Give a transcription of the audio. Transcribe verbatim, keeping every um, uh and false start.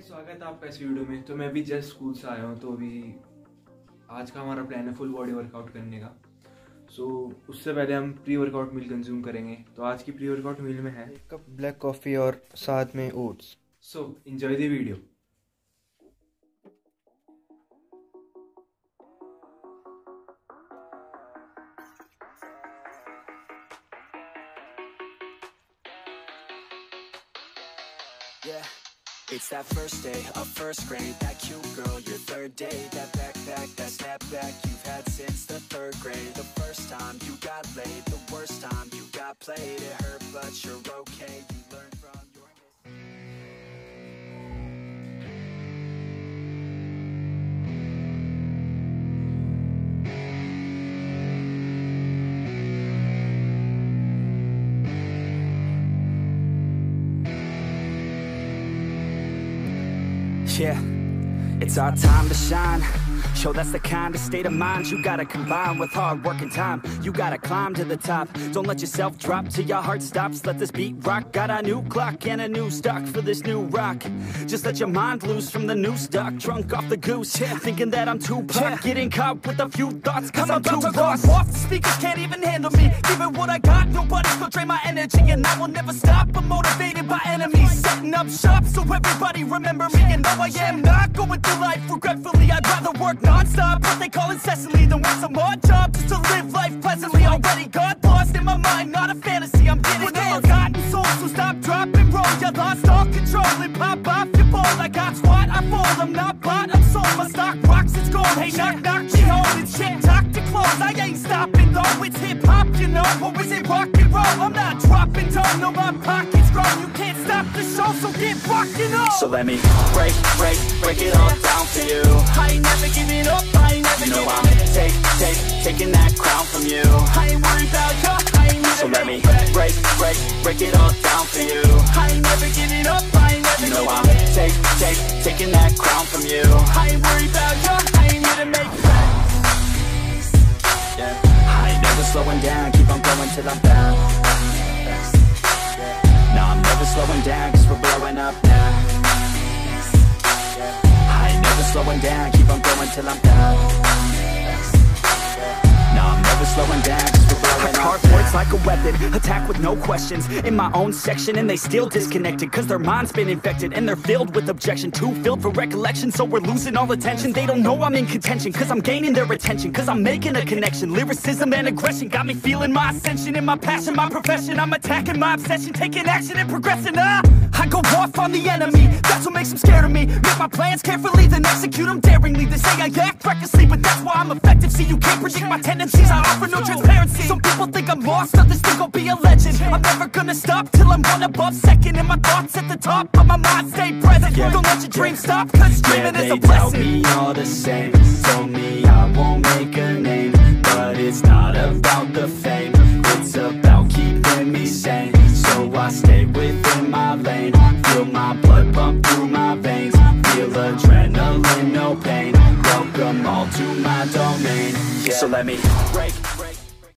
स्वागत है आपका इस वीडियो में। तो मैं भी जस्ट स्कूल से आया हूँ, तो अभी आज का हमारा प्लान है फुल बॉडी वर्कआउट करने का। सो so, उससे पहले हम प्री वर्कआउट मील कंज्यूम करेंगे। तो आज की प्री वर्कआउट मील में है एक कप ब्लैक कॉफ़ी और साथ में oats. So enjoy the video. Yeah, it's that first day of first grade. That cute girl, your third date. That backpack, that snapback you've had since the third grade. The first time you got laid, the worst time you got played. It hurt, but you're okay. You learned from your Yeah, it's our time to shine. Show that's the kind of state of mind you gotta combine with hard work and time. You gotta climb to the top. Don't let yourself drop till your heart stops. Let this beat rock. Got a new clock and a new stock for this new rock. Just let your mind loose from the new stock. Drunk off the goose, yeah. Thinking that I'm too pop. Yeah. Getting caught with a few thoughts cause I'm, I'm too lost. Off the speakers can't even handle me. Giving what I got, nobody's gonna drain my energy. And I will never stop, I'm motivated by enemies. Setting up shop so everybody remember me. And though I am not going through life regretfully, I'd rather work non-stop, what they call incessantly, than want some odd job just to live life pleasantly. Already got lost in my mind, not a fantasy, I'm getting antsy. Forgotten soul, so stop, drop, and roll. You lost all control and pop off your ball. I got squat, I fall, I'm not bought, I'm sold. My stock rocks, it's gold. Hey, knock, knock, she home, it's shit, talk to close. I ain't stopping though, it's hip-hop, you know. Or is it rock and roll? I'm not dropping down, no, my pocket's grown. You can't stop the show, so get rockin' on. So let me break, break, break it all down for you. I ain't never giving up, I ain't never, you know, I'm take, take, taking that crown from you. I ain't worried about you, I ain't never. So let me break, break, break it all down for you. I ain't never giving up, I ain't never, you know, I'm take, take, taking that crown from you. I ain't worried about you, I ain't here to make friends. Yeah, I ain't never slowing down, keep on going till I'm down. No, I'm never slowing down, cause we're blowing up now. I ain't never slowing down, keep on going till I'm down. No, I'm never slowing down, cause we're blowing up. Carve words like a weapon, attack with no questions. In my own section and they still disconnected, cause their mind's been infected and they're filled with objection. Too filled for recollection, so we're losing all attention. They don't know I'm in contention, cause I'm gaining their attention. Cause I'm making a connection, lyricism and aggression got me feeling my ascension. In my passion, my profession, I'm attacking my obsession. Taking action and progressing, ah I go off on the enemy, that's what makes them scared of me. Make my plans carefully, then execute them daringly. They say I act recklessly, but that's why I'm effective. See, you can't predict my tendencies, I offer no transparency. Some people think I'm lost, others think I'll be a legend. I'm never gonna stop till I'm one above second. And my thoughts at the top, but my mind stay present. Yeah. Don't let your dreams stop, cause dreaming yeah, is a blessing. They tell me all the same, told me I won't make a name. But it's not about the fame, it's about keeping me sane. So I stay within my lane, feel my blood pump through my veins. Feel adrenaline, no pain, welcome all to my domain. Yeah. So let me break